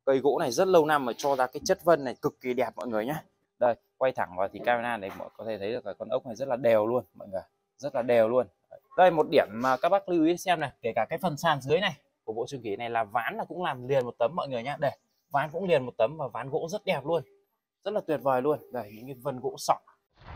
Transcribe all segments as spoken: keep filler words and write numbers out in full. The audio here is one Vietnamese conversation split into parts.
Cây gỗ này rất lâu năm mà cho ra cái chất vân này cực kỳ đẹp mọi người nhé. Đây, quay thẳng vào thì camera này mọi có thể thấy được cái con ốc này rất là đều luôn mọi người, rất là đều luôn. Đây một điểm mà các bác lưu ý xem này, kể cả cái phần sàn dưới này của bộ trường kỷ này là ván là cũng làm liền một tấm mọi người nhé. Đây, ván cũng liền một tấm và ván gỗ rất đẹp luôn, rất là tuyệt vời luôn. Đây những cái vân gỗ sọc.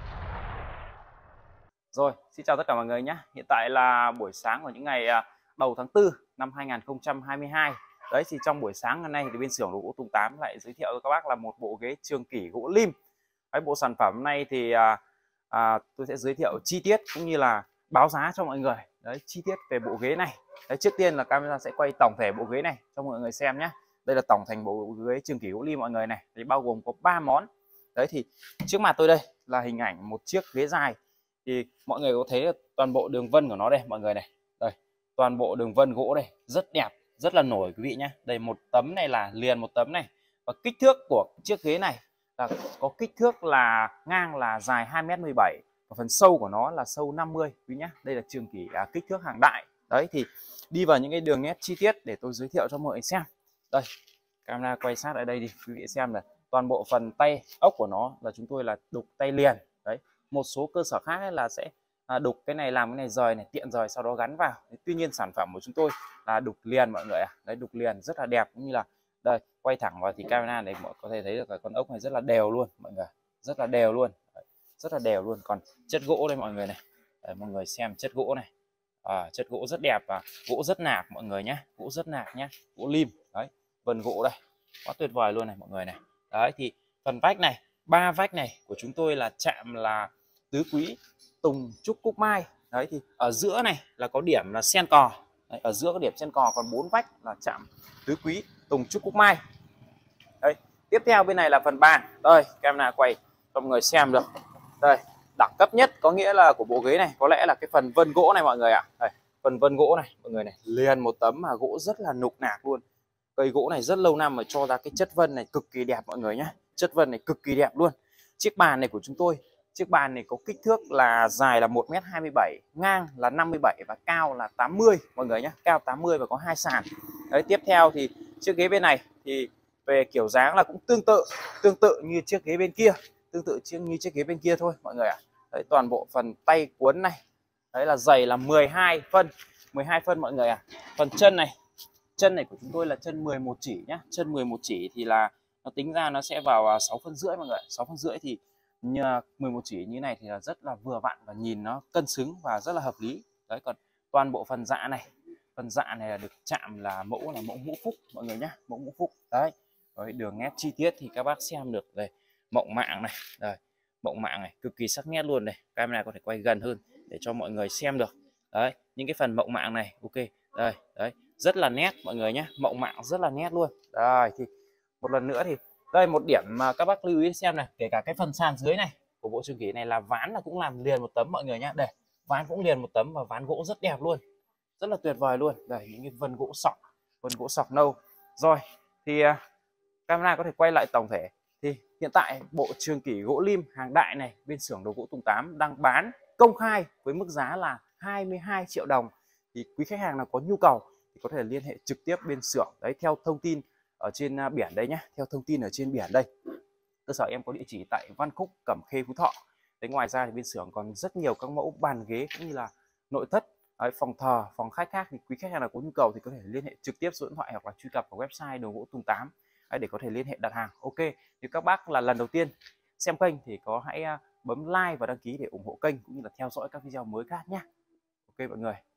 Rồi, xin chào tất cả mọi người nhé. Hiện tại là buổi sáng của những ngày đầu tháng tư năm hai nghìn không trăm hai mươi hai. Đấy thì trong buổi sáng ngày nay thì bên xưởng đồ gỗ Tùng Tám lại giới thiệu cho các bác là một bộ ghế trường kỷ gỗ lim. Cái bộ sản phẩm này thì à, à, tôi sẽ giới thiệu chi tiết cũng như là báo giá cho mọi người. Đấy, chi tiết về bộ ghế này. Đấy, trước tiên là camera sẽ quay tổng thể bộ ghế này cho mọi người xem nhé. Đây là tổng thành bộ ghế trường kỷ gỗ lim mọi người này. Thì bao gồm có ba món. Đấy thì trước mặt tôi đây là hình ảnh một chiếc ghế dài. Thì mọi người có thấy toàn bộ đường vân của nó đây mọi người này. Đây, toàn bộ đường vân gỗ đây rất đẹp, rất là nổi quý vị nhé. Đây một tấm này là liền một tấm này. Và kích thước của chiếc ghế này là có kích thước là ngang là dài hai mét mười bảy và phần sâu của nó là sâu năm mươi quý nhé. Đây là trường kỷ à, kích thước hàng đại. Đấy thì đi vào những cái đường nét chi tiết để tôi giới thiệu cho mọi người xem. Đây, camera quay sát ở đây đi quý vị xem là toàn bộ phần tay ốc của nó là chúng tôi là đục tay liền. Đấy, một số cơ sở khác ấy là sẽ à, đục cái này làm cái này rời này tiện rời sau đó gắn vào. Tuy nhiên sản phẩm của chúng tôi là đục liền mọi người ạ. À. Đấy, đục liền rất là đẹp cũng như là đây quay thẳng vào thì camera này mọi có thể thấy được cái con ốc này rất là đều luôn mọi người, rất là đều luôn. Đấy, rất là đều luôn. Còn chất gỗ đây mọi người này. Đấy, mọi người xem chất gỗ này. À, chất gỗ rất đẹp và gỗ rất nạc mọi người nhé, gỗ rất nạc nhé, gỗ lim. Đấy, vân gỗ đây quá tuyệt vời luôn này mọi người này. Đấy thì phần vách này, ba vách này của chúng tôi là chạm là tứ quý tùng trúc cúc mai. Đấy thì ở giữa này là có điểm là sen cò. Đấy, ở giữa có điểm sen cò, còn bốn vách là chạm tứ quý tùng trúc cúc mai. Đây, tiếp theo bên này là phần bàn. Đây, camera quay cho mọi người xem được. Đây, đẳng cấp nhất có nghĩa là của bộ ghế này có lẽ là cái phần vân gỗ này mọi người ạ. À. Đây, phần vân gỗ này mọi người này, liền một tấm mà gỗ rất là nục nạc luôn. Cây gỗ này rất lâu năm mà cho ra cái chất vân này cực kỳ đẹp mọi người nhé. Chất vân này cực kỳ đẹp luôn. Chiếc bàn này của chúng tôi, chiếc bàn này có kích thước là dài là một mét hai mươi bảy, ngang là năm mươi bảy và cao là tám mươi mọi người nhé, cao tám mươi và có hai sàn. Đấy, tiếp theo thì chiếc ghế bên này thì về kiểu dáng là cũng tương tự, tương tự như chiếc ghế bên kia, tương tự như chiếc ghế bên kia thôi mọi người ạ. À. Đấy, toàn bộ phần tay cuốn này, đấy là dày là mười hai phân, mười hai phân mọi người ạ. À. Phần chân này, chân này của chúng tôi là chân mười một chỉ nhé, chân mười một chỉ thì là nó tính ra nó sẽ vào sáu phân rưỡi mọi người, sáu phân rưỡi thì mười một chỉ như này thì là rất là vừa vặn và nhìn nó cân xứng và rất là hợp lý. Đấy, còn toàn bộ phần dạ này, phần dạ này là được chạm là mẫu là mẫu ngũ phúc mọi người nhé, mẫu ngũ phúc. Đấy, với đường nét chi tiết thì các bác xem được đây, mộng mạng này, đây mộng mạng này cực kỳ sắc nét luôn này, camera có thể quay gần hơn để cho mọi người xem được. Đấy, những cái phần mộng mạng này, ok, đây, đấy rất là nét mọi người nhé, mộng mạng rất là nét luôn. Đây thì một lần nữa thì đây một điểm mà các bác lưu ý xem này, kể cả cái phần sàn dưới này của bộ trường kỷ này là ván là cũng làm liền một tấm mọi người nhé. Đây, ván cũng liền một tấm và ván gỗ rất đẹp luôn, rất là tuyệt vời luôn. Đây những cái vân gỗ sọc, vân gỗ sọc nâu. Rồi thì uh, camera có thể quay lại tổng thể thì hiện tại bộ trường kỷ gỗ lim hàng đại này bên xưởng đồ gỗ Tùng Tám đang bán công khai với mức giá là hai mươi hai triệu đồng. Thì quý khách hàng nào có nhu cầu thì có thể liên hệ trực tiếp bên xưởng đấy theo thông tin ở trên biển đây nhé, theo thông tin ở trên biển đây. Cơ sở em có địa chỉ tại Văn Khúc, Cẩm Khê, Phú Thọ. Đấy, ngoài ra thì bên xưởng còn rất nhiều các mẫu bàn ghế cũng như là nội thất, đấy, phòng thờ, phòng khách khác thì quý khách hàng nào có nhu cầu thì có thể liên hệ trực tiếp số điện thoại hoặc là truy cập vào website đồ gỗ Tùng Tám để có thể liên hệ đặt hàng. Ok, nếu các bác là lần đầu tiên xem kênh thì có hãy bấm like và đăng ký để ủng hộ kênh cũng như là theo dõi các video mới khác nhé. Ok mọi người.